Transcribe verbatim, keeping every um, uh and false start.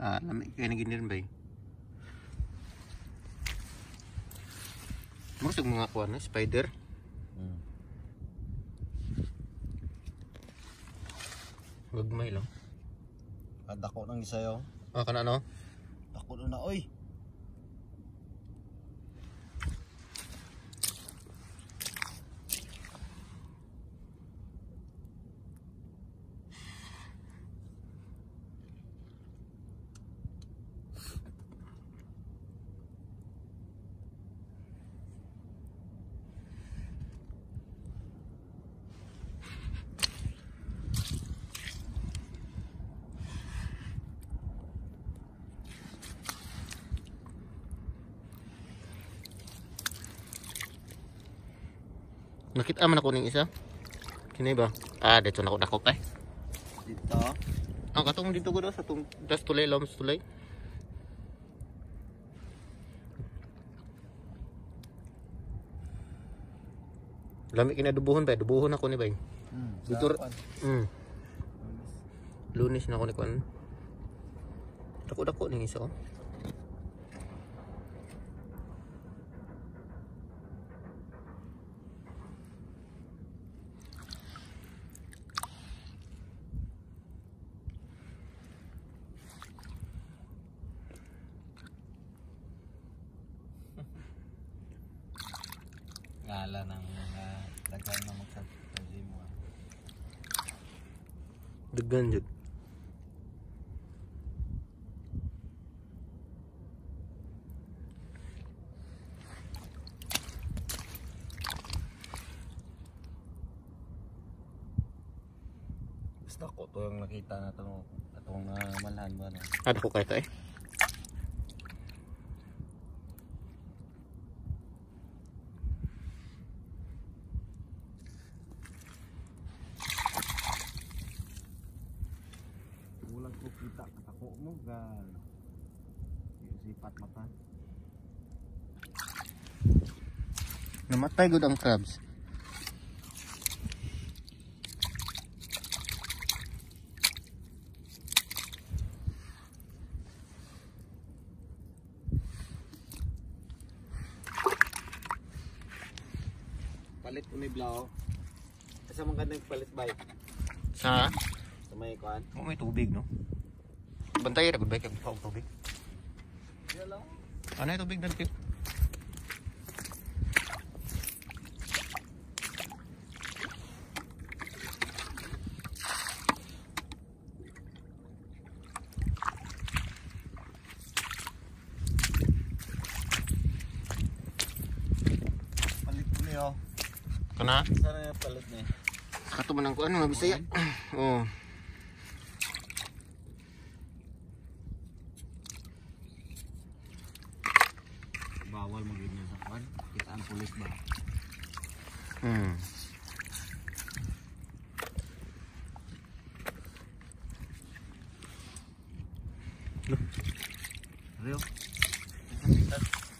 Ah, lami kaya naging ba eh. Murag mga kuwan na spider. Hmm. Gagmay lang. Ah, dako nang isa yo. Ah, kana no? Dako na oy. Nakita man ako ning isa. Kini ba? Ah, dito na ako dakop eh. Dito. Ang katong dito ko daw sa tung das tulay loms tulay. Lami kinadubuhon ba? Dubuhon ako ni bay. Hmm. Dito. Hmm. Lunes na ako ni kon. Dako-dako ning isa oh. Ngala ng mga dagan na magsasabi mo. Dagan jud. Basta ko to yung nakita na ito itong uh, malhan ba na. Ada ko kay tay. Ulang ko kita katako mo gal. Sipat mata. Namatay gud ang crabs. Palit ko ni Blau. Kasi man ganda palit bay. Sa Sa may kuan. mo may tubig no. Bantay ra gud bay kay pa tubig. Hello. Ano yung tubig dito? Palit ko ni oh. Kana? Sana yung palit ni. Kato man ang kuan mga Bisaya. Oh. Bawal magiging sa kuan. Kita ang pulis ba? Hmm. Rio.